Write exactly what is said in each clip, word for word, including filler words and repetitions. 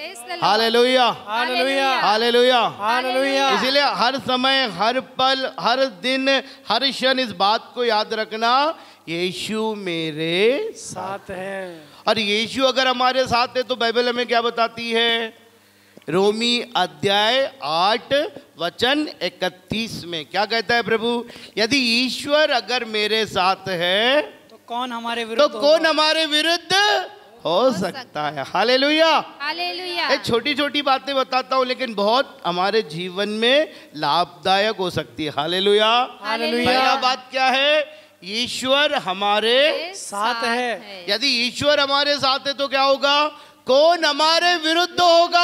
Praise the Lord. Hallelujah, hallelujah hallelujah. Hallelujah. इसीलिए हर समय, हर पल, हर दिन, हर क्षण इस बात को याद रखना, यीशु मेरे साथ है। और यीशु अगर हमारे साथ है तो बाइबल हमें क्या बताती है? रोमी अध्याय आठ वचन इकतीस में क्या कहता है प्रभु? यदि ईश्वर अगर मेरे साथ है तो कौन हमारे तो विरुद्ध कौन होगा? हमारे विरुद्ध हो सकता है? हालेलुया। हालेलुया। ये छोटी छोटी बातें बताता हूँ लेकिन बहुत हमारे जीवन में लाभदायक हो सकती है। हालेलुया। हालेलुया। पहला बात क्या है? ईश्वर हमारे साथ है। यदि ईश्वर हमारे साथ है तो क्या होगा? कौन हमारे विरुद्ध होगा?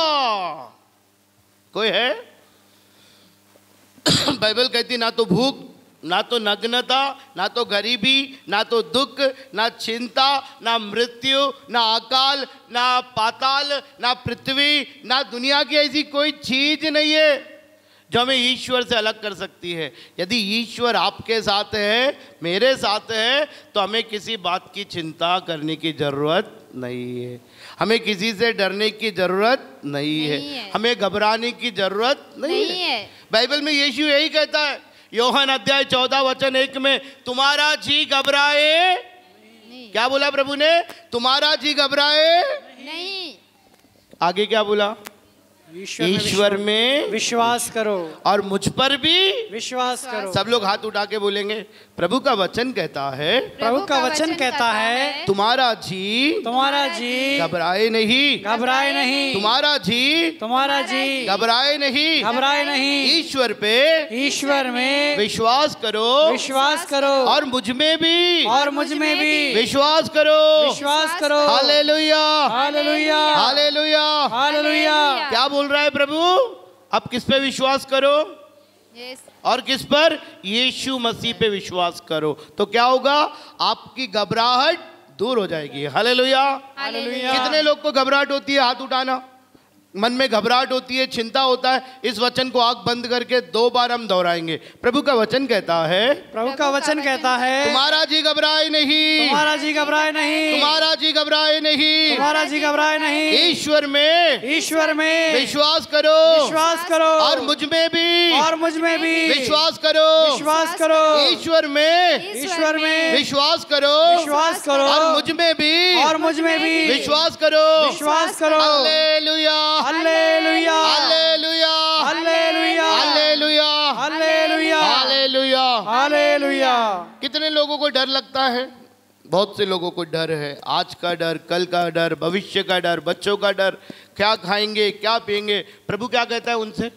कोई है? बाइबल कहती ना तो भूख, ना तो नग्नता, ना तो गरीबी, ना तो दुख, ना चिंता, ना मृत्यु, ना अकाल, ना पाताल, ना पृथ्वी, ना दुनिया की ऐसी कोई चीज नहीं है जो हमें ईश्वर से अलग कर सकती है। यदि ईश्वर आपके साथ है, मेरे साथ है, तो हमें किसी बात की चिंता करने की जरूरत नहीं है, हमें किसी से डरने की जरूरत नहीं, नहीं है, है। हमें घबराने की जरूरत नहीं, नहीं है। है। बाइबल में यीशु यही कहता है, योहन अध्याय चौदह वचन एक में, तुम्हारा जी घबराए। नहीं। क्या बोला प्रभु ने? तुम्हारा जी घबराए। नहीं। आगे क्या बोला? ईश्वर में ईश्वर में विश्वास करो और मुझ पर भी विश्वास करो। सब लोग हाथ उठा के बोलेंगे, प्रभु का वचन कहता है, प्रभु का वचन कहता है, तुम्हारा जी तुम्हारा जी घबराए नहीं, घबराए नहीं, तुम्हारा जी तुम्हारा जी घबराए नहीं, घबराए नहीं। ईश्वर पे ईश्वर में विश्वास करो विश्वास करो और मुझ में भी और मुझ में भी विश्वास करो। विश्वास करो। Hallelujah, hallelujah hallelujah. हालेलुया। क्या बोल रहा है प्रभु? अब किस पे विश्वास करो? Yes. और किस पर? यीशु मसीह पे विश्वास करो तो क्या होगा? आपकी घबराहट दूर हो जाएगी। हालेलुया। हालेलुया। कितने लोग को घबराहट होती है? हाथ उठाना। मन में घबराहट होती है, चिंता होता है। इस वचन को आंख बंद करके दो बार हम दोहराएंगे। प्रभु का वचन कहता है, प्रभु का वचन कहता है, तुम्हारा जी घबराए नहीं, तुम्हारा जी घबराए नहीं, तुम्हारा जी घबराए नहीं, तुम्हारा जी घबराए नहीं। ईश्वर में ईश्वर में विश्वास करो विश्वास करो और मुझ में भी और मुझ में भी विश्वास करो। विश्वास करो। ईश्वर में ईश्वर में विश्वास करो विश्वास करो और मुझ में भी और मुझ में भी विश्वास करो। विश्वास करो। Hallelujah, hallelujah hallelujah, hallelujah hallelujah, hallelujah hallelujah. Hallelujah. कितने लोगों को डर लगता है? बहुत से लोगों को डर है। आज का डर, कल का डर, भविष्य का डर, बच्चों का डर, क्या खाएंगे, क्या पिएंगे। प्रभु क्या कहता है उनसे?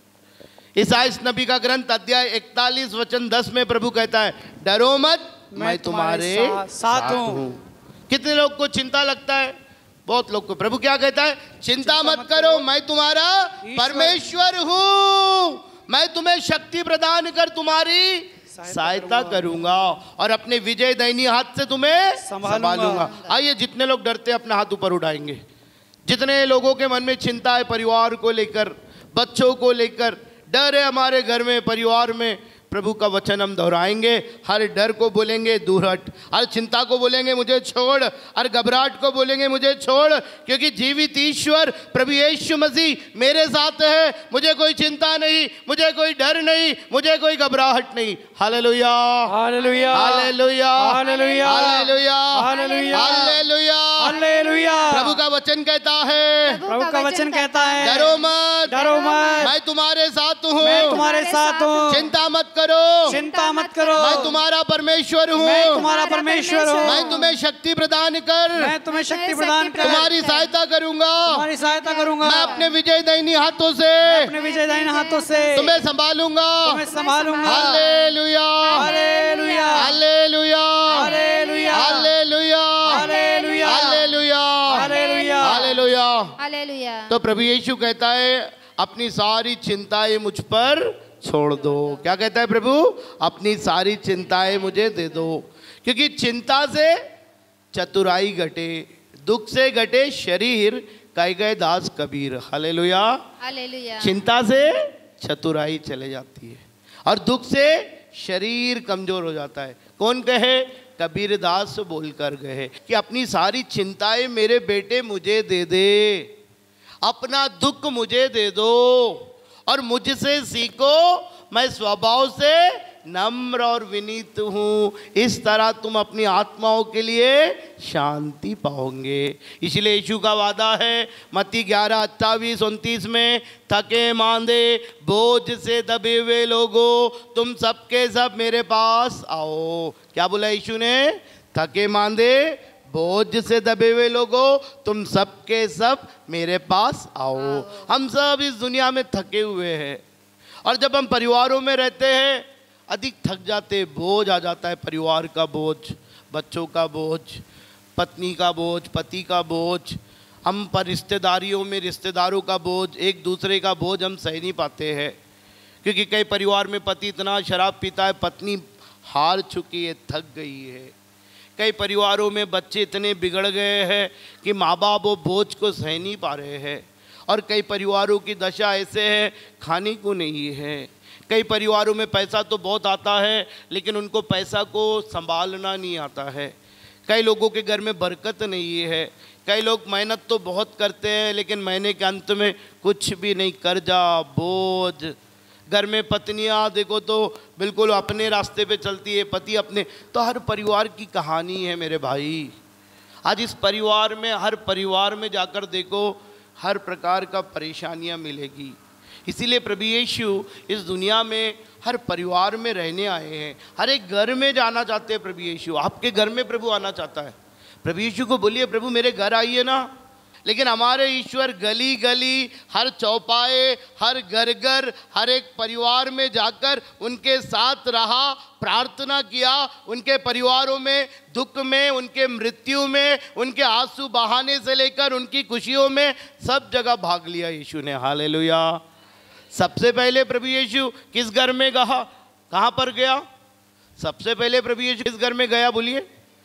ईसाई नबी का ग्रंथ अध्याय इकतालीस वचन दस में प्रभु कहता है, डरो मत, मैं तुम्हारे साथ हूँ। कितने लोग को चिंता लगता है? बहुत लोग को। प्रभु क्या कहता है? चिंता मत करो, मैं तुम्हारा परमेश्वर हूँ, मैं तुम्हें शक्ति प्रदान कर तुम्हारी सहायता करूंगा और अपने विजय दैनी हाथ से तुम्हें संभालूंगा। आइए, जितने लोग डरते हैं अपना हाथ ऊपर उठाएंगे। जितने लोगों के मन में चिंता है, परिवार को लेकर, बच्चों को लेकर डर है, हमारे घर में, परिवार में, प्रभु का वचन हम दोहराएंगे। हर डर को बोलेंगे दूर हट, हर चिंता को बोलेंगे मुझे छोड़, हर घबराहट को बोलेंगे मुझे छोड़, क्योंकि जीवित ईश्वर प्रभु यीशु मसीह मेरे साथ है। मुझे कोई चिंता नहीं, मुझे कोई डर नहीं, मुझे कोई घबराहट नहीं। Hallelujah, hallelujah hallelujah, hallelujah hallelujah, hallelujah hallelujah. Hallelujah. प्रभु का वचन कहता है, प्रभु का वचन कहता है, डरो मत, डरो मत, मैं तुम्हारे साथ हूँ, मैं तुम्हारे साथ हूँ, चिंता मत करो, चिंता मत करो, मैं तुम्हारा परमेश्वर हूँ, मैं तुम्हारा परमेश्वर हूँ, मैं तुम्हें शक्ति प्रदान कर मैं तुम्हें शक्ति प्रदान कर तुम्हारी सहायता करूंगा, तुम्हारी सहायता करूंगा, मैं अपने विजय दैनी हाथों से अपने विजय दाहिने हाथों से तुम्हें संभालूंगा। तुम्हें संभालूंगा। Hallelujah, hallelujah hallelujah, hallelujah hallelujah, hallelujah hallelujah, hallelujah hallelujah. Hallelujah. तो प्रभु यीशु कहता है, अपनी सारी चिंताएं मुझ पर छोड़ दो। क्या कहता है प्रभु? अपनी सारी चिंताएं मुझे दे दो, क्योंकि चिंता से चतुराई घटे, दुख से घटे शरीर, कह गए दास कबीर। हालेलुया। हालेलुया। चिंता से चतुराई चले जाती है और दुख से शरीर कमजोर हो जाता है। कौन कहे? कबीर दास बोल कर गए कि अपनी सारी चिंताएं मेरे बेटे मुझे दे दे। अपना दुख मुझे दे दो और मुझसे सीखो, मैं स्वभाव से नम्र और विनीत हूँ। इस तरह तुम अपनी आत्माओं के लिए शांति पाओगे। इसलिए यीशु का वादा है मत्ती ग्यारह अट्ठाईस उनतीस में, थके मांदे बोझ से दबे हुए लोगों, तुम सबके सब मेरे पास आओ। क्या बोला यीशु ने? थके मांदे बोझ से दबे हुए लोगों, तुम सबके सब मेरे पास आओ। हम सब इस दुनिया में थके हुए हैं और जब हम परिवारों में रहते हैं अधिक थक जाते, बोझ आ जाता है, परिवार का बोझ, बच्चों का बोझ, पत्नी का बोझ, पति का बोझ, हम पर रिश्तेदारियों में रिश्तेदारों का बोझ, एक दूसरे का बोझ हम सह नहीं पाते हैं। क्योंकि कई परिवार में पति इतना शराब पीता है, पत्नी हार चुकी है, थक गई है। कई परिवारों में बच्चे इतने बिगड़ गए हैं कि माँ बाप वो बोझ को सह नहीं पा रहे हैं। और कई परिवारों की दशा ऐसे है, खाने को नहीं है। कई परिवारों में पैसा तो बहुत आता है लेकिन उनको पैसा को संभालना नहीं आता है। कई लोगों के घर में बरकत नहीं है। कई लोग मेहनत तो बहुत करते हैं लेकिन महीने के अंत में कुछ भी नहीं, कर्जा, बोझ। घर में पत्नियां देखो तो बिल्कुल अपने रास्ते पे चलती है, पति अपने। तो हर परिवार की कहानी है मेरे भाई। आज इस परिवार में, हर परिवार में जाकर देखो, हर प्रकार का परेशानियां मिलेगी। इसीलिए प्रभु यीशु इस दुनिया में हर परिवार में रहने आए हैं, हर एक घर में जाना चाहते हैं। प्रभु यीशु आपके घर में प्रभु आना चाहता है। प्रभु यीशु को बोलिए प्रभु मेरे घर आइए ना। लेकिन हमारे ईश्वर गली गली, हर चौपाए, हर घर घर, हर एक परिवार में जाकर उनके साथ रहा, प्रार्थना किया, उनके परिवारों में दुख में, उनके मृत्यु में, उनके आंसू बहाने से लेकर उनकी खुशियों में सब जगह भाग लिया यीशु ने। हालेलुया। सबसे पहले प्रभु यीशु किस घर में गया? कहाँ पर गया? सबसे पहले प्रभु यीशु किस घर में गया? बोलिए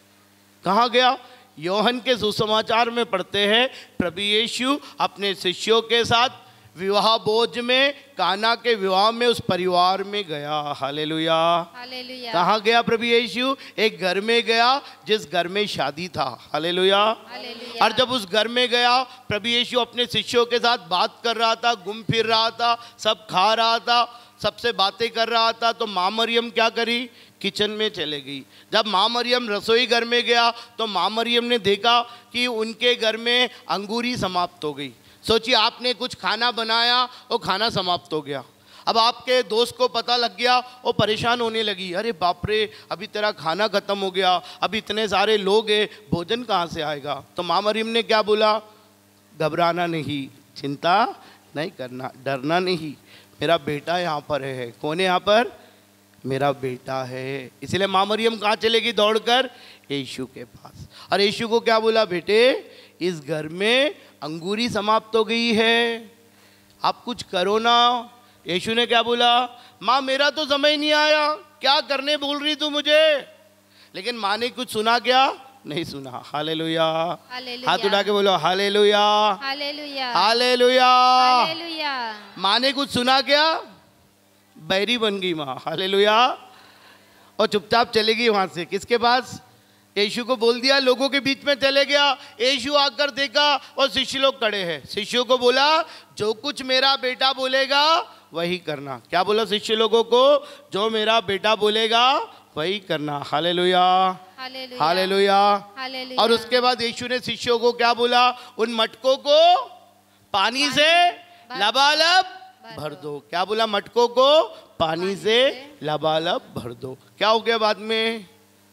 कहाँ गया? योहन के सुसमाचार में पढ़ते हैं प्रभु यीशु अपने शिष्यों के साथ विवाह भोज में, काना के विवाह में उस परिवार में गया। हालेलुया। हालेलुया। कहाँ गया प्रभु यीशु? एक घर में गया जिस घर में शादी था। हालेलुया। हालेलुया। और जब उस घर में गया प्रभु यीशु अपने शिष्यों के साथ बात कर रहा था, घूम फिर रहा था, सब खा रहा था, सबसे बातें कर रहा था। तो माँ मरियम क्या करी? किचन में चले गई। जब माँ मरियम रसोई घर में गया तो माँ मरियम ने देखा कि उनके घर में अंगूरी समाप्त हो गई। सोचिए आपने कुछ खाना बनाया, वो खाना समाप्त हो गया। अब आपके दोस्त को पता लग गया, वो परेशान होने लगी, अरे बाप रे अभी तेरा खाना खत्म हो गया, अभी इतने सारे लोग हैं, भोजन कहाँ से आएगा? तो माँ मरियम ने क्या बोला? घबराना नहीं, चिंता नहीं करना, डरना नहीं, मेरा बेटा यहाँ पर है। कौन है यहाँ पर? मेरा बेटा है। इसलिए माँ मरियम कहाँ चलेगी? दौड़कर यीशु के पास। और यीशु को क्या बोला? बेटे इस घर में अंगूरी समाप्त हो गई है, आप कुछ करो ना। यीशु ने क्या बोला? माँ मेरा तो समय नहीं आया, क्या करने बोल रही तू मुझे? लेकिन माँ ने कुछ सुना क्या? नहीं सुना। हालेलुया। हाथ उठा के बोलो हालेलुया। हालेलुया। हालेलुया। हालेलुया। माँ ने कुछ सुना क्या? बैरी बन गई माँ। हालेलुया। और चुपचाप चलेगी वहां से। किसके पास? यीशु को बोल दिया, लोगों के बीच में चले गया। यीशु आकर देखा और शिष्य लोग खड़े हैं। शिष्यों को बोला जो कुछ मेरा बेटा बोलेगा वही करना। क्या बोला शिष्य लोगों को? जो मेरा बेटा बोलेगा वही करना। हालेलुया। हालेलुया। हालेलुया। और उसके बाद यीशु ने शिष्यों को क्या बोला? उन मटकों को पानी से लबालब भर दो। क्या बोला? मटकों को पानी से लबालब भर दो। क्या हो गया बाद में?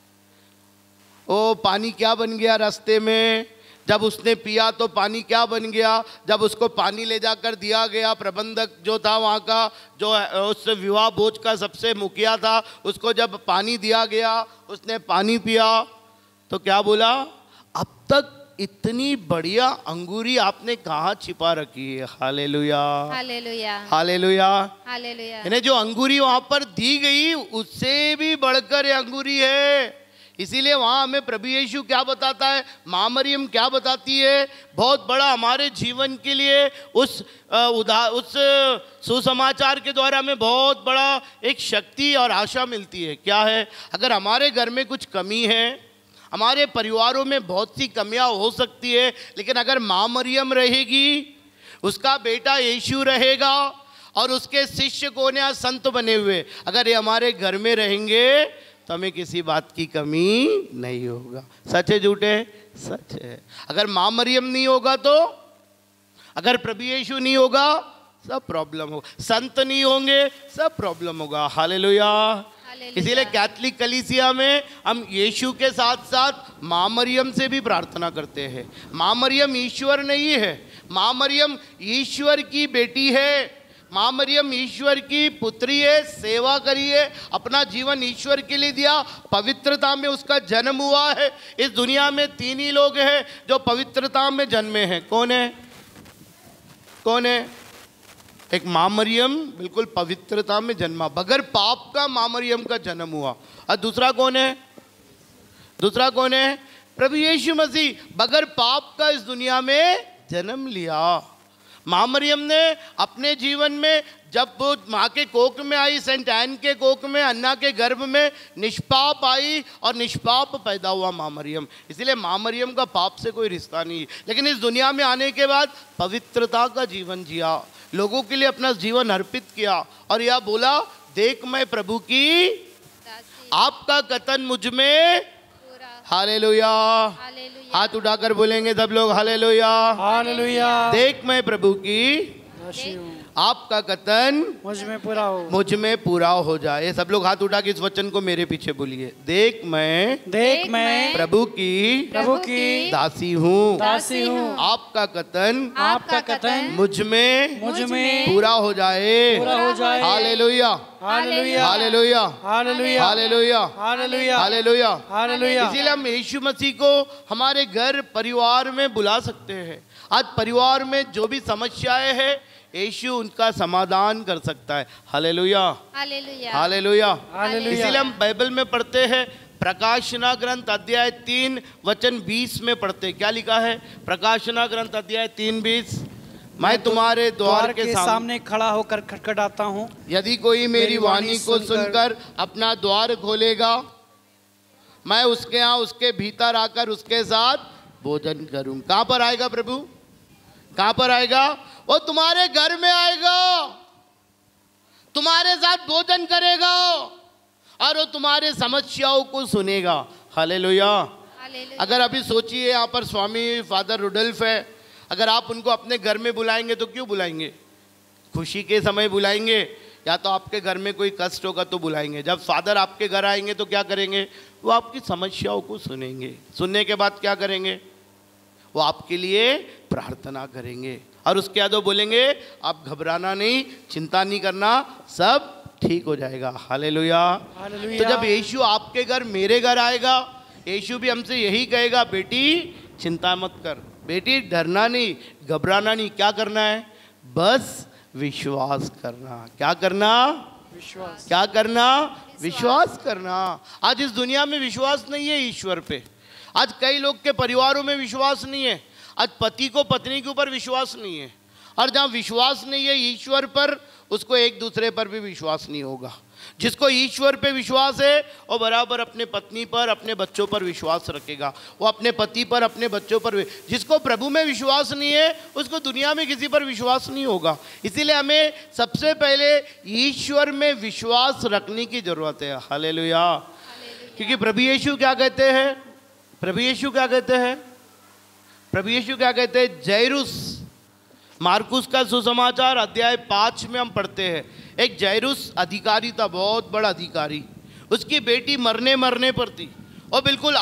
ओ पानी क्या बन गया रास्ते में? जब उसने पिया तो पानी क्या बन गया? जब उसको पानी ले जाकर दिया गया, प्रबंधक जो था वहाँ का, जो उस विवाह भोज का सबसे मुखिया था, उसको जब पानी दिया गया, उसने पानी पिया तो क्या बोला? अब तक इतनी बढ़िया अंगूरी आपने कहाँ छिपा रखी है? हालेलुया। हालेलुया। हालेलुया। हालेलुया। इन्हें जो अंगूरी वहाँ पर दी गई उससे भी बढ़कर ये अंगूरी है। इसीलिए वहाँ हमें प्रभु यीशु क्या बताता है, माँ मरियम क्या बताती है? बहुत बड़ा हमारे जीवन के लिए उस उदा उस सुसमाचार के द्वारा हमें बहुत बड़ा एक शक्ति और आशा मिलती है। क्या है? अगर हमारे घर में कुछ कमी है, हमारे परिवारों में बहुत सी कमियां हो सकती है, लेकिन अगर माँ मरियम रहेगी, उसका बेटा यीशु रहेगा और उसके शिष्य कौन है? संत बने हुए। अगर ये हमारे घर में रहेंगे तो हमें किसी बात की कमी नहीं होगा। सच है झूठे? सच है। अगर माँ मरियम नहीं होगा तो, अगर प्रभु यीशु नहीं होगा, सब प्रॉब्लम होगा। संत नहीं होंगे, सब प्रॉब्लम होगा। हालेलुया। इसीलिए कैथोलिक कलीसिया में हम यीशु के साथ साथ माँ मरियम से भी प्रार्थना करते हैं। माँ मरियम ईश्वर नहीं है, माँ मरियम ईश्वर की बेटी है, माँ मरियम ईश्वर की पुत्री है। सेवा करिए, अपना जीवन ईश्वर के लिए दिया, पवित्रता में उसका जन्म हुआ है। इस दुनिया में तीन ही लोग हैं जो पवित्रता में जन्मे हैं। कौन है? कौन है? एक माँ मरियम बिल्कुल पवित्रता में जन्मा, बगैर पाप का माँ मरियम का जन्म हुआ। और दूसरा कौन है? दूसरा कौन है? प्रभु यीशु मसीह बगैर पाप का इस दुनिया में जन्म लिया। माँ मरियम ने अपने जीवन में, जब वो माँ के कोख में आई, सेंट एन के कोख में, अन्ना के गर्भ में निष्पाप आई और निष्पाप पैदा हुआ माँ मरियम। इसलिए माँ मरियम का पाप से कोई रिश्ता नहीं। लेकिन इस दुनिया में आने के बाद पवित्रता का जीवन जिया, लोगों के लिए अपना जीवन अर्पित किया और यह बोला, देख मैं प्रभु की आपका कथन मुझ में। हालेलुया। हाथ उठाकर बोलेंगे सब लोग हालेलुया। हालेलुया। देख मैं प्रभु की आपका कथन मुझ में पूरा हो, मुझ में पूरा हो जाए। सब लोग हाथ उठा के इस वचन को मेरे पीछे बोलिए। देख मैं देख मैं प्रभु की प्रभु की दासी हूँ, दासी हूँ। आपका कथन आपका कथन मुझ में मुझ में पूरा हो जाए। पूरा हो जाए। Hallelujah. Hallelujah. Hallelujah. Hallelujah. Hallelujah. Hallelujah. Hallelujah. Hallelujah. इसीलिए हम यीशु मसीह को हमारे घर परिवार में बुला सकते हैं। आज परिवार में जो भी समस्याएं हैं, यीशु उनका समाधान कर सकता है। हालेलुया। हालेलुया। हालेलुया। हालेलुया। इसीलिए हम बाइबल में पढ़ते हैं, प्रकाशना ग्रंथ अध्याय तीन वचन बीस में पढ़ते हैं। क्या लिखा है? प्रकाशना ग्रंथ अध्याय तीन बीस, मैं तुम्हारे द्वार के सामने खड़ा होकर खटखटाता हूँ, यदि कोई मेरी वाणी को सुनकर अपना द्वार खोलेगा, मैं उसके यहाँ उसके भीतर आकर उसके साथ भोजन करूं। कहां पर आएगा प्रभु? कहां पर आएगा? वो तुम्हारे घर में आएगा, तुम्हारे साथ भोजन करेगा और वो तुम्हारे समस्याओं को सुनेगा। हालेलुया। अगर अभी सोचिए, यहाँ पर स्वामी फादर रुडल्फ है, अगर आप उनको अपने घर में बुलाएंगे तो क्यों बुलाएंगे? खुशी के समय बुलाएंगे, या तो आपके घर में कोई कष्ट होगा तो बुलाएंगे। जब फादर आपके घर आएंगे तो क्या करेंगे? वो आपकी समस्याओं को सुनेंगे। सुनने के बाद क्या करेंगे? वो आपके लिए प्रार्थना करेंगे और उसके बाद वो बोलेंगे, आप घबराना नहीं, चिंता नहीं करना, सब ठीक हो जाएगा। हालेलुया। तो जब यीशु आपके घर, मेरे घर आएगा, यीशु भी हमसे यही कहेगा, बेटी चिंता मत कर, बेटी डरना नहीं, घबराना नहीं, क्या करना है? बस विश्वास करना। क्या करना? विश्वास। क्या करना? विश्वास करना। आज इस दुनिया में विश्वास नहीं है ईश्वर पे। आज कई लोग के परिवारों में विश्वास नहीं है। आज पति को पत्नी के ऊपर विश्वास नहीं है, और जहाँ विश्वास नहीं है ईश्वर पर, उसको एक दूसरे पर भी विश्वास नहीं होगा। जिसको ईश्वर पे विश्वास है वो बराबर अपने पत्नी पर, अपने बच्चों पर विश्वास रखेगा। वो अपने पति पर, अपने बच्चों पर। जिसको प्रभु में विश्वास नहीं है उसको दुनिया में किसी पर विश्वास नहीं होगा। इसीलिए हमें सबसे पहले ईश्वर में विश्वास रखने की जरूरत है। हालेलुया। क्योंकि प्रभु यीशु क्या कहते हैं? प्रभु यीशु क्या कहते हैं? प्रभु यीशु क्या कहते हैं? जैरुस, मार्कुस का सुसमाचार अध्याय पाँच में हम पढ़ते हैं, एक जैरुस अधिकारी था, बहुत बड़ा अधिकारी। उसकी बेटी मरने मरने पर थी, और बिल्कुल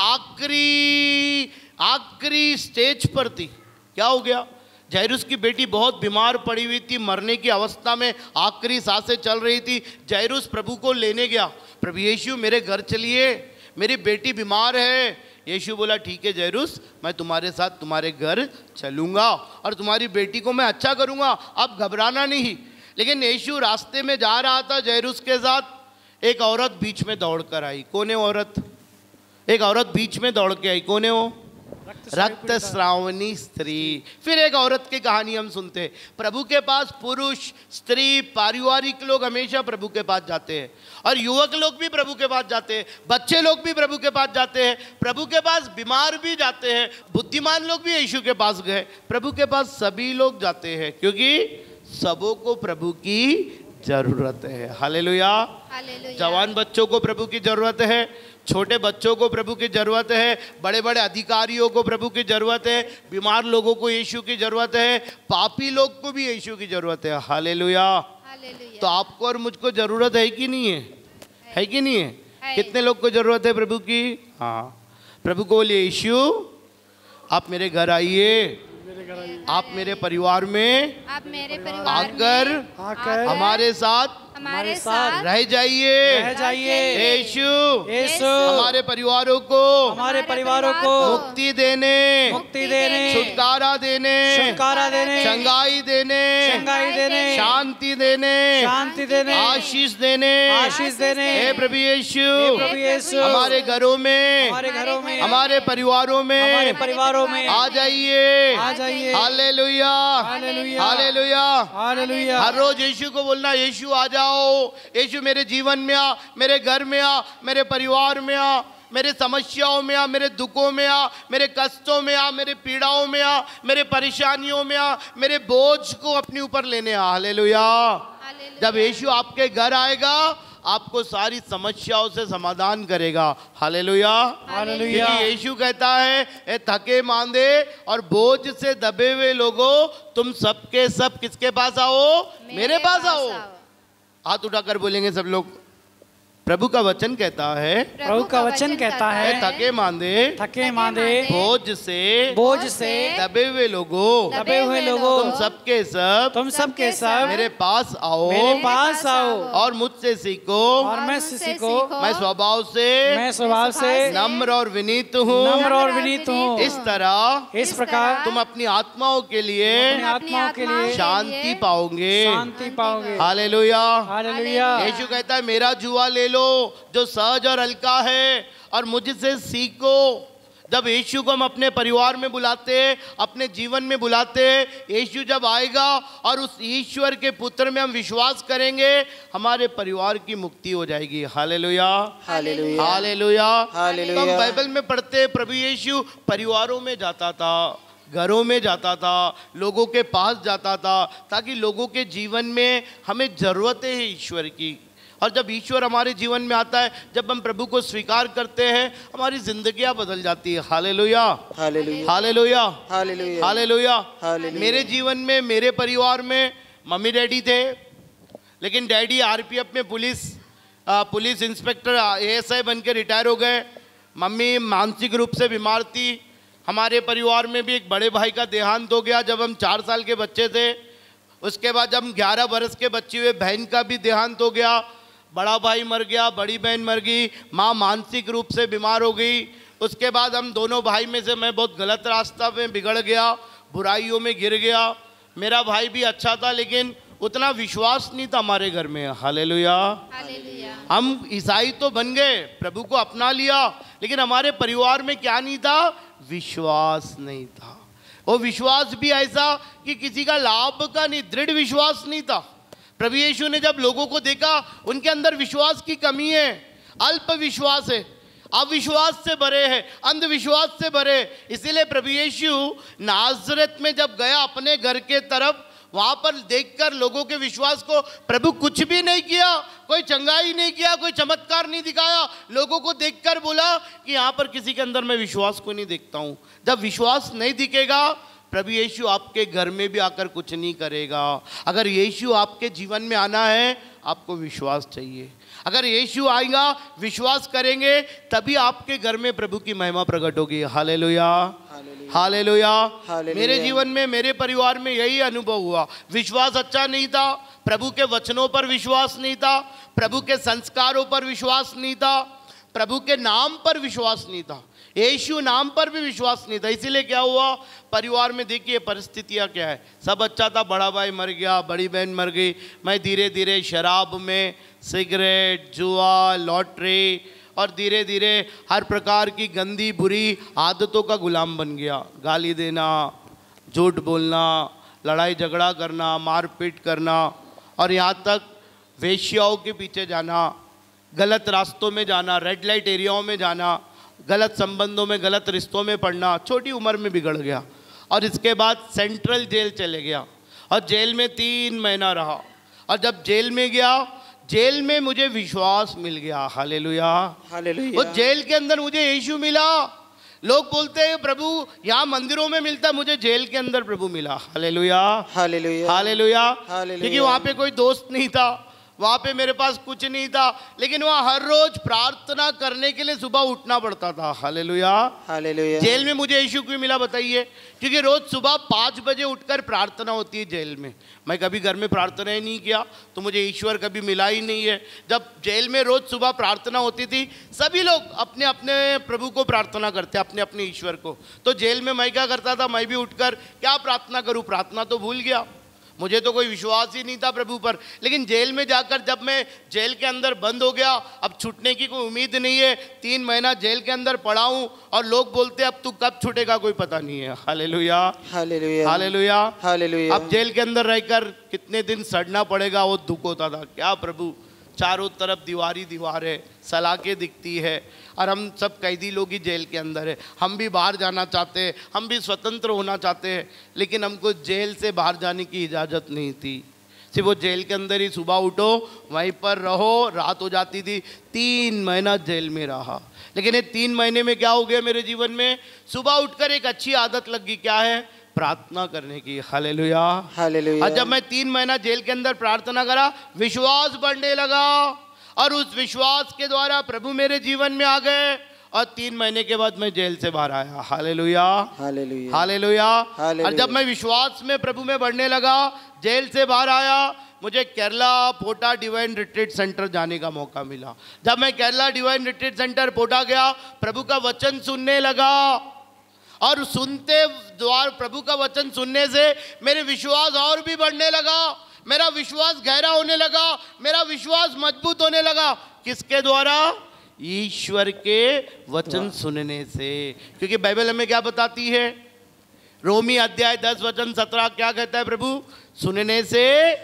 आखिरी आखिरी स्टेज पर थी। क्या हो गया? जैरुस की बेटी बहुत बीमार पड़ी हुई थी, मरने की अवस्था में, आखिरी सांसें चल रही थी। जैरुस प्रभु को लेने गया, प्रभु यीशु मेरे घर चलिए, मेरी बेटी बीमार है। यीशु बोला, ठीक है जैरुस, मैं तुम्हारे साथ तुम्हारे घर चलूँगा और तुम्हारी बेटी को मैं अच्छा करूँगा, आप घबराना नहीं। लेकिन यीशु रास्ते में जा रहा था जैरुस के साथ, एक औरत बीच में दौड़ कर आई। कौन है औरत? एक औरत बीच में दौड़ के आई। कौन है वो? रक्त श्रावणी स्त्री। फिर एक औरत की कहानी हम सुनते हैं। प्रभु के पास पुरुष, स्त्री, पारिवारिक लोग हमेशा प्रभु के पास जाते हैं, और युवक लोग भी प्रभु के पास जाते हैं, बच्चे लोग भी प्रभु के पास जाते हैं, प्रभु के पास बीमार भी जाते हैं, बुद्धिमान लोग भी यीशु के पास गए। प्रभु के पास सभी लोग जाते हैं, क्योंकि सबों को प्रभु की जरूरत है। हालेलुया। हालेलुया। जवान बच्चों को प्रभु की जरूरत है, छोटे बच्चों को प्रभु की जरूरत है, बड़े बड़े अधिकारियों को प्रभु की जरूरत है, बीमार लोगों को यीशु की जरूरत है, पापी लोग को भी यीशु की जरूरत है। हालेलुया। हालेलुया। तो आपको और मुझको जरूरत है कि नहीं है? है कि नहीं है? है। कितने लोग को जरूरत है प्रभु की? हाँ, प्रभु को बोलिए, यीशु आप मेरे घर आइए, आप मेरे परिवार में आप मेरे परिवार आकर में आकर हमारे साथ हमारे साथ रह जाइए। रह जाइए। यीशु यीशु हमारे परिवारों को हमारे परिवारों को मुक्ति देने, मुक्ति देने, छुटकारा देने, छुटकारा देने, चंगाई देने, चंगाई देने, शांति देने, शांति देने, आशीष देने, आशीष देने। हे प्रभु यीशु, हे प्रभु यीशु, हमारे घरों में, हमारे घरों में, हमारे परिवारों हमारे में परिवारों में आ जाइए। आ जाइए। Hallelujah, hallelujah, hallelujah. हालेलुया। हर रोज यीशु को बोलना, यीशु आ जाओ, यीशु मेरे जीवन में आ, मेरे घर में आ, मेरे परिवार में आ, मेरे समस्याओं में आ, मेरे दुखों में आ, मेरे कष्टों में आ, मेरे पीड़ाओं में आ, मेरे परेशानियों में आ, मेरे बोझ को अपने ऊपर लेने आ। हालेलुया। जब यीशु आपके घर आएगा, आपको सारी समस्याओं से समाधान करेगा। हालेलुया। हालेलुया। क्योंकि यीशु कहता है, ए थके मांदे और बोझ से दबे हुए लोगों, तुम सबके सब किसके पास आओ? मेरे पास आओ। हाथ उठाकर बोलेंगे सब लोग। प्रभु का वचन कहता है, प्रभु का वचन कहता है, थके मांदे थके मांदे बोझ से बोझ से दबे हुए लोगों, दबे हुए लोगों, तुम सबके सब तुम सबके सब मेरे पास आओ, मेरे पास आओ, और मुझसे सीखो, और मैं सीखो। मैं स्वभाव से मैं स्वभाव से नम्र और विनीत हूँ। नम्र और विनीत हूँ। इस तरह इस प्रकार तुम अपनी आत्माओं के लिए अपनी आत्माओं के लिए शांति पाओगे। शांति पाओगे। हालेलुया। हालेलुया। यीशु कहता है, मेरा जुआ ले लो जो सहज और हल्का है, और मुझसे सीखो। जब यीशु को हम अपने परिवार में बुलाते हैं, अपने जीवन में बुलाते हैं, यीशु जब आएगा और उस ईश्वर के पुत्र में हम विश्वास करेंगे, हमारे परिवार की मुक्ति हो जाएगी। Hallelujah, hallelujah, hallelujah, hallelujah. तो हम बाइबल में पढ़ते हैं, प्रभु यीशु परिवारों में जाता था, घरों में जाता था, लोगों के पास जाता था, ताकि लोगों के जीवन में हमें ज़रूरत है ईश्वर की। और जब ईश्वर हमारे जीवन में आता है, जब हम प्रभु को स्वीकार करते हैं, हमारी जिंदगियां बदल जाती है। Hallelujah, hallelujah, hallelujah, hallelujah, hallelujah. Hallelujah. मेरे जीवन में, मेरे परिवार में मम्मी डैडी थे, लेकिन डैडी आरपीएफ में पुलिस आ, पुलिस इंस्पेक्टर एएसआई बन के रिटायर हो गए। मम्मी मानसिक रूप से बीमार थी। हमारे परिवार में भी एक बड़े भाई का देहांत हो गया जब हम चार साल के बच्चे थे। उसके बाद जब हम ग्यारह बरस के बच्चे हुए, बहन का भी देहांत हो गया। बड़ा भाई मर गया, बड़ी बहन मर गई, माँ मानसिक रूप से बीमार हो गई। उसके बाद हम दोनों भाई में से मैं बहुत गलत रास्ता में बिगड़ गया, बुराइयों में गिर गया। मेरा भाई भी अच्छा था, लेकिन उतना विश्वास नहीं था हमारे घर में। Hallelujah, hallelujah. हम ईसाई तो बन गए, प्रभु को अपना लिया, लेकिन हमारे परिवार में क्या नहीं था? विश्वास नहीं था। वो विश्वास भी ऐसा कि किसी का लाभ का नहीं, दृढ़ विश्वास नहीं था। प्रभु यीशु ने जब लोगों को देखा, उनके अंदर विश्वास की कमी है, अल्प विश्वास है, अविश्वास से भरे हैं, अंधविश्वास से भरे। इसीलिए प्रभु यीशु नाज़रेत में जब गया अपने घर के तरफ, वहां पर देखकर लोगों के विश्वास को, प्रभु कुछ भी नहीं किया, कोई चंगाई नहीं किया, कोई चमत्कार नहीं दिखाया। लोगों को देखकर बोला कि यहाँ पर किसी के अंदर मैं विश्वास को नहीं देखता हूँ। जब विश्वास नहीं दिखेगा, प्रभु यीशु आपके घर में भी आकर कुछ नहीं करेगा। अगर यीशु आपके जीवन में आना है, आपको विश्वास चाहिए। अगर यीशु आएगा, विश्वास करेंगे, तभी आपके घर में प्रभु की महिमा प्रकट होगी। Hallelujah, hallelujah. मेरे जीवन में, मेरे परिवार में यही अनुभव हुआ। विश्वास अच्छा नहीं था, प्रभु के वचनों पर विश्वास नहीं था, प्रभु के संस्कारों पर विश्वास नहीं था, प्रभु के नाम पर विश्वास नहीं था, यीशु नाम पर भी विश्वास नहीं था। इसीलिए क्या हुआ, परिवार में देखिए परिस्थितियाँ क्या है। सब अच्छा था, बड़ा भाई मर गया, बड़ी बहन मर गई, मैं धीरे धीरे शराब में, सिगरेट, जुआ, लॉटरी और धीरे धीरे हर प्रकार की गंदी बुरी आदतों का गुलाम बन गया। गाली देना, झूठ बोलना, लड़ाई झगड़ा करना, मारपीट करना, और यहाँ तक वेश्याओं के पीछे जाना, गलत रास्तों में जाना, रेड लाइट एरियाओं में जाना, गलत संबंधों में, गलत रिश्तों में पड़ना। छोटी उम्र में बिगड़ गया और इसके बाद सेंट्रल जेल चले गया और जेल में तीन महीना रहा। और जब जेल में गया, जेल में मुझे विश्वास मिल गया। Hallelujah, hallelujah. वो जेल के अंदर मुझे यीशु मिला। लोग बोलते हैं प्रभु यहाँ मंदिरों में मिलता, मुझे जेल के अंदर प्रभु मिला। Hallelujah, hallelujah, hallelujah. हालेलुया। क्योंकि वहाँ पे कोई दोस्त नहीं था, वहाँ पे मेरे पास कुछ नहीं था, लेकिन वहाँ हर रोज प्रार्थना करने के लिए सुबह उठना पड़ता था। Hallelujah, hallelujah. जेल में मुझे यीशु क्यों मिला बताइए? क्योंकि रोज सुबह पाँच बजे उठकर प्रार्थना होती है जेल में। मैं कभी घर में प्रार्थना ही नहीं किया तो मुझे ईश्वर कभी मिला ही नहीं है। जब जेल में रोज सुबह प्रार्थना होती थी, सभी लोग अपने अपने प्रभु को प्रार्थना करते, अपने अपने ईश्वर को। तो जेल में मैं क्या करता था, मैं भी उठकर क्या प्रार्थना करूं, प्रार्थना तो भूल गया, मुझे तो कोई विश्वास ही नहीं था प्रभु पर। लेकिन जेल में जाकर जब मैं जेल के अंदर बंद हो गया, अब छूटने की कोई उम्मीद नहीं है, तीन महीना जेल के अंदर पड़ा हूं और लोग बोलते अब तू कब छूटेगा कोई पता नहीं है। Hallelujah, hallelujah, hallelujah, hallelujah. अब जेल के अंदर रहकर कितने दिन सड़ना पड़ेगा वो दुख होता था। क्या प्रभु, चारों तरफ दीवारी दीवार है, सलाखें दिखती है और हम सब कैदी लोग ही जेल के अंदर है। हम भी बाहर जाना चाहते हैं, हम भी स्वतंत्र होना चाहते हैं, लेकिन हमको जेल से बाहर जाने की इजाज़त नहीं थी। सिर्फ वो जेल के अंदर ही सुबह उठो, वहीं पर रहो, रात हो जाती थी। तीन महीना जेल में रहा, लेकिन ये तीन महीने में क्या हो गया मेरे जीवन में? सुबह उठकर एक अच्छी आदत लगी, क्या है? प्रार्थना करने की। Hallelujah, hallelujah. और जब मैं तीन महीना जेल के अंदर प्रार्थना करा, विश्वास बढ़ने लगा और उस विश्वास के द्वारा प्रभु मेरे जीवन में आ गए और तीन महीने के बाद मैं जेल से बाहर आया। Hallelujah, hallelujah, hallelujah. हालेलुया। और जब मैं विश्वास में प्रभु में बढ़ने लगा, जेल से बाहर आया, मुझे Kerala Potta divine retreat centre जाने का मौका मिला। जब मैं Kerala divine retreat centre Potta गया, प्रभु का वचन सुनने लगा और सुनते द्वार प्रभु का वचन सुनने से मेरे विश्वास और भी बढ़ने लगा, मेरा विश्वास गहरा होने लगा, मेरा विश्वास मजबूत होने लगा। किसके द्वारा? ईश्वर के वचन सुनने से। क्योंकि बाइबल हमें क्या बताती है? रोमी अध्याय दस वचन सत्रह क्या कहता है प्रभु? सुनने से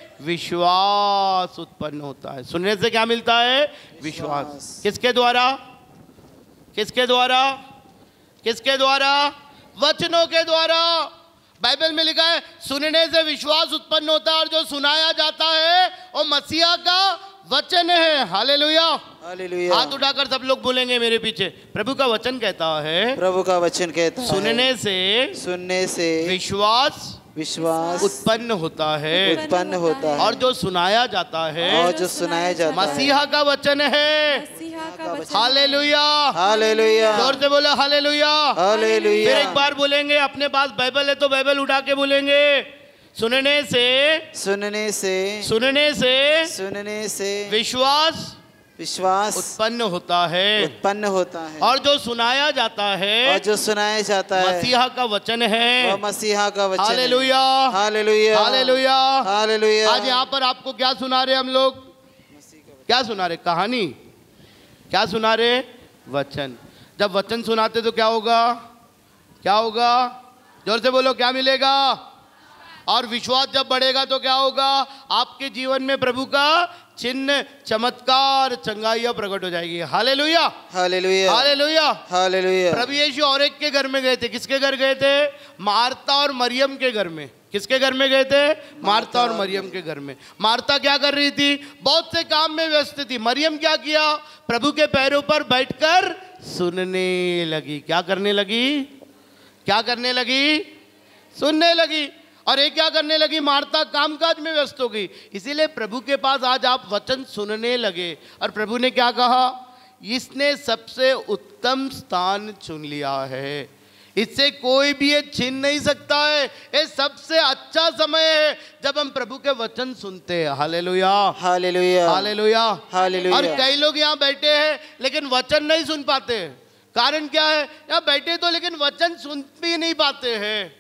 विश्वास उत्पन्न होता है। सुनने से क्या मिलता है? विश्वास। किसके द्वारा? किसके द्वारा? किसके द्वारा? वचनों के द्वारा। बाइबल में लिखा है सुनने से विश्वास उत्पन्न होता है और जो सुनाया जाता है वो मसीहा का वचन है। Hallelujah, hallelujah. हाथ उठाकर सब लोग बोलेंगे मेरे पीछे, प्रभु का वचन कहता है, प्रभु का वचन कहता है, सुनने से सुनने से विश्वास विश्वास उत्पन्न होता है उत्पन्न होता है और जो सुनाया जाता है और जो सुनाया जाता है मसीहा का वचन है। मसीहा का वचन। हालेलुया, हालेलुया, जोर से बोलो हालेलुया। हालेलुया। फिर एक बार बोलेंगे, अपने पास बाइबल है तो बाइबल उठा के बोलेंगे, सुनने से सुनने से सुनने से सुनने से विश्वास विश्वास उत्पन्न होता है उत्पन्न होता है और जो सुनाया जाता है और जो सुनाया जाता है मसीहा का वचन है। वह मसीहा का वचन है। Hallelujah, hallelujah, hallelujah, hallelujah. आज यहाँ पर आपको क्या सुना रहे हम लोग? क्या सुना रहे? कहानी? क्या सुना रहे? वचन। जब वचन सुनाते तो क्या होगा? क्या होगा? जोर से बोलो, क्या मिलेगा? और विश्वास जब बढ़ेगा तो क्या होगा? आपके जीवन में प्रभु का चिन्ह, चमत्कार, चंगाइयां प्रकट हो जाएगी। Hallelujah, hallelujah, hallelujah, hallelujah. प्रभु यीशु और एक के घर में गए थे। किसके घर गए थे? मार्ता और मरियम के घर में। किसके घर में गए थे? मार्ता और मरियम के घर में। मार्ता क्या कर रही थी? बहुत से काम में व्यस्त थी। मरियम क्या किया? प्रभु के पैरों पर बैठकर सुनने लगी। क्या करने लगी? क्या करने लगी? सुनने लगी। और ये क्या करने लगी? मार्ता कामकाज में व्यस्त हो गई। इसीलिए प्रभु के पास आज आप वचन सुनने लगे और प्रभु ने क्या कहा? इसने सबसे उत्तम स्थान चुन लिया है, इससे कोई भी ये छीन नहीं सकता है। ये सबसे अच्छा समय है जब हम प्रभु के वचन सुनते हैं। Hallelujah, hallelujah, hallelujah, hallelujah. और कई लोग यहाँ बैठे हैं लेकिन वचन नहीं सुन पाते। कारण क्या है? यहाँ बैठे तो लेकिन वचन सुन भी नहीं पाते हैं।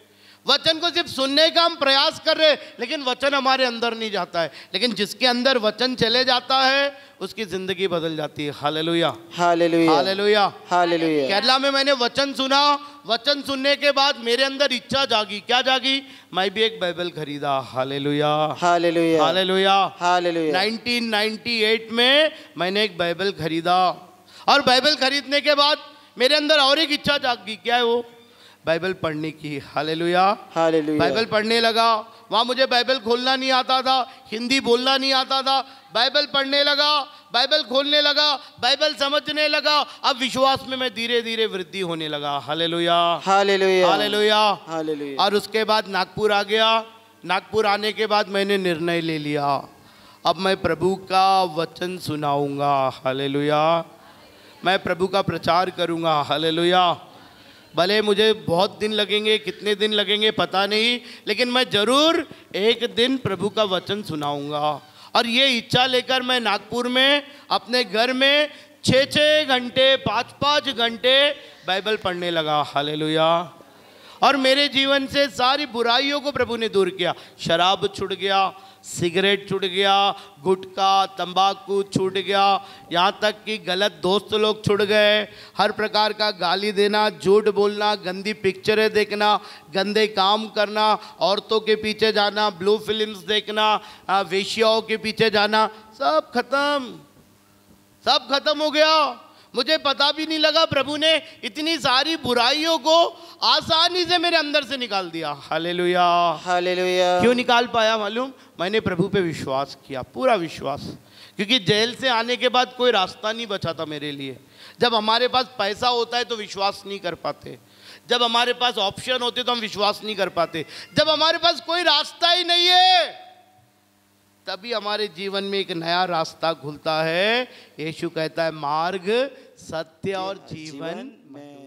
वचन को सिर्फ सुनने का हम प्रयास कर रहे हैं, लेकिन वचन हमारे अंदर नहीं जाता है। लेकिन जिसके अंदर वचन चले जाता है उसकी जिंदगी बदल जाती है। Hallelujah, hallelujah, hallelujah, hallelujah. Kerala में मैंने वचन सुना, वचन सुनने के बाद मेरे अंदर इच्छा जागी। क्या जागी? मैं भी एक बाइबल खरीदा। Hallelujah, hallelujah, hallelujah, hallelujah. Nineteen ninety eight में मैंने एक बाइबल खरीदा और बाइबल खरीदने के बाद मेरे अंदर और एक इच्छा जागी। क्या है वो? बाइबल पढ़ने की। Hallelujah, hallelujah. बाइबल पढ़ने लगा। वहाँ मुझे बाइबल खोलना नहीं आता था, हिंदी बोलना नहीं आता था। बाइबल पढ़ने लगा, बाइबल खोलने लगा, बाइबल समझने लगा। अब विश्वास में मैं धीरे धीरे वृद्धि होने लगा। Hallelujah, hallelujah, hallelujah, hallelujah. और उसके बाद नागपुर आ गया। नागपुर आने के बाद मैंने निर्णय ले लिया, अब मैं प्रभु का वचन सुनाऊंगा। हालेलुया, मैं प्रभु का प्रचार करूंगा। हालेलुया, भले मुझे बहुत दिन लगेंगे, कितने दिन लगेंगे पता नहीं, लेकिन मैं ज़रूर एक दिन प्रभु का वचन सुनाऊंगा। और ये इच्छा लेकर मैं नागपुर में अपने घर में छः छः घंटे पाँच पाँच घंटे बाइबल पढ़ने लगा। हालेलुया, और मेरे जीवन से सारी बुराइयों को प्रभु ने दूर किया। शराब छूट गया, सिगरेट छूट गया, गुटखा तंबाकू छूट गया, यहाँ तक कि गलत दोस्त लोग छूट गए। हर प्रकार का गाली देना, झूठ बोलना, गंदी पिक्चरें देखना, गंदे काम करना, औरतों के पीछे जाना, ब्लू फिल्म्स देखना, वेश्याओं के पीछे जाना, सब खत्म, सब खत्म हो गया। मुझे पता भी नहीं लगा प्रभु ने इतनी सारी बुराइयों को आसानी से मेरे अंदर से निकाल दिया। Hallelujah, hallelujah. क्यों निकाल पाया मालूम? मैंने प्रभु पे विश्वास किया, पूरा विश्वास। क्योंकि जेल से आने के बाद कोई रास्ता नहीं बचा था मेरे लिए। जब हमारे पास पैसा होता है तो विश्वास नहीं कर पाते, जब हमारे पास ऑप्शन होते तो हम विश्वास नहीं कर पाते, जब हमारे पास कोई रास्ता ही नहीं है तभी हमारे जीवन में एक नया रास्ता खुलता है। यीशु कहता है मार्ग, सत्य और जीवन।